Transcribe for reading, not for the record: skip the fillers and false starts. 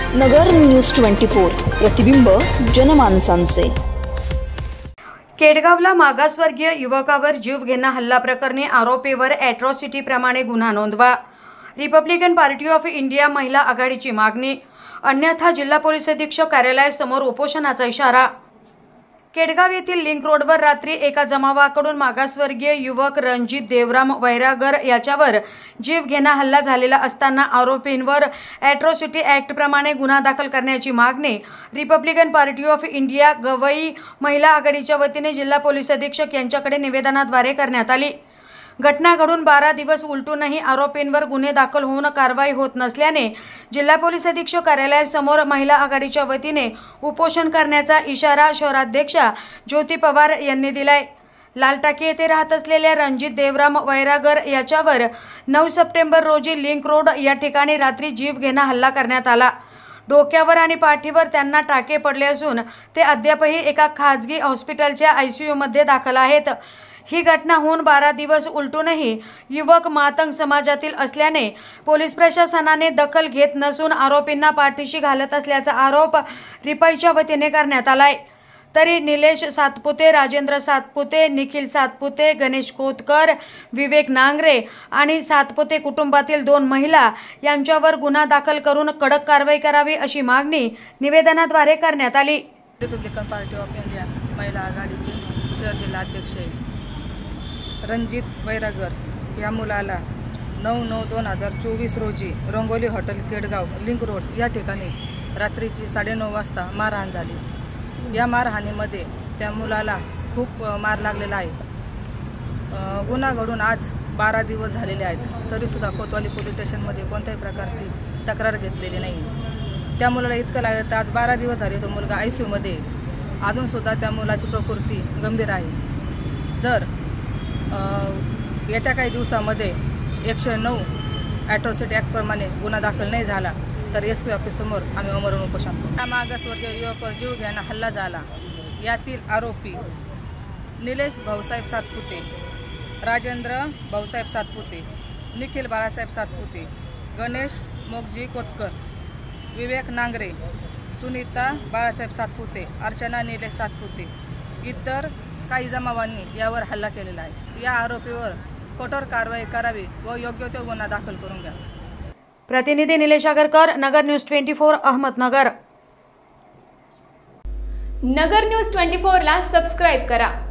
नगर news 24 प्रतिबिंब जनमानसांचे। केडगावला मागासवर्गीय युवकावर जीवघेणा हल्ला प्रकरणी आरोपीवर ॲट्रॉसिटी प्रमाणे गुन्हा नोंदवा। रिपब्लिकन पार्टी ऑफ इंडिया महिला आघाडीची मागणी, अन्यथा जिल्हा पोलीस अधीक्षक कार्यालयासमोर उपोषणाचा इशारा। केडगाव येथील लिंक रोडवर रात्री एका जमावाकडून मागासवर्गीय युवक रणजित देवराम वैरागर याच्यावर जीवघेणा हल्ला झालेला असताना आरोपींवर ॲट्रॉसिटी ॲक्ट प्रमाणे गुन्हा दाखल करण्याची मागणी Republican Party of India Gawai महिला आघाडीच्या वतीने जिल्हा पोलीस अधीक्षक यांच्याकडे निवेदनाद्वारे करण्यात आली। घटना घडून 12 दिवस उलटूनही आरोपींवर गुन्हे दाखल होऊन कारवाई होत नसल्याने जिल्हा पोलीस अधीक्षक कार्यालयासमोर महिला आघाडीच्या वतीने उपोषण करण्याचा इशारा शहराध्यक्षा ज्योती पवार यांनी दिलाय। लालटाकी येथे राहत असलेल्या रणजित देवराम वैरागर याच्यावर 9 सप्टेंबर रोजी लिंक रोड या ठिकाणी रात्री जीवघेणा हल्ला करण्यात आला। डोक्यावर आणि पाठीवर त्यांना टाके पडले असून ते अद्यापही एका खाजगी हॉस्पिटलच्या ICU मध्ये दाखल आहेत। ही घटना होऊन 12 दिवस उलटूनही युवक मातंग समाजातील असल्याने पोलीस प्रशासनाने दखल घेत नसून आरोपींना पाठीशी घालत असल्याचा आरोप रिपाईच्या वतीने करण्यात आलाय। तरी निलेश सातपुते, राजेंद्र सातपुते, निखिल सातपुते, गणेश खोतकर, विवेक नांगरे आणि सातपुते कुटुंबातील 2 महिला यांच्यावर गुन्हा दाखल करून कडक कारवाई करावी अशी मागणी निवेदनाद्वारे करण्यात आली। रिपब्लिकन पार्टी ऑफ इंडिया महिला आघाडीचे शहर जिल्हा अध्यक्ष रणजित वैरागर या मुलाला 9/9/2024 रोजी Rangoli hotel Kedgaon link road या ठिकाणी रात्रीची 9:30 वाजता मारहाण झाली। या मारहाणीमध्ये त्या मुलाला खूप मार लागलेला आहे। गुन्हा घडून आज 12 दिवस झालेले आहेत, तरीसुद्धा कोतवाली पोलीस स्टेशनमध्ये कोणत्याही प्रकारची तक्रार घेतलेली नाही। त्या मुलाला इतकं लागलं तर आज 12 दिवस झाले तो मुलगा ICU मध्ये, अजूनसुद्धा त्या मुलाची प्रकृती गंभीर आहे। जर येत्या काही दिवसामध्ये 109 ॲट्रॉसिटी ॲक्ट प्रमाणे गुन्हा दाखल नाही झाला तर SP ऑफिससमोर आम्ही अमरण उपोषण करू। या मागासवर्गीय युवकावर जीवघेणा हल्ला झाला। यातील आरोपी निलेश भाऊसाहेब सातपुते, राजेंद्र भाऊसाहेब सातपुते, निखिल बाळासाहेब सातपुते, गणेश मोगजी खोतकर, विवेक नांगरे, सुनीता बाळासाहेब सातपुते, अर्चना निलेश सातपुते इतर काही जमावांनी यावर हल्ला केलेला आहे। या आरोपीवर कठोर कारवाई करावी व योग्य तो गुन्हा दाखल करून घ्या। प्रतिनिधी निलेश आगरकर, नगर न्यूज 24 अहमदनगर। नगर न्यूज 24 ला सबस्क्राइब करा।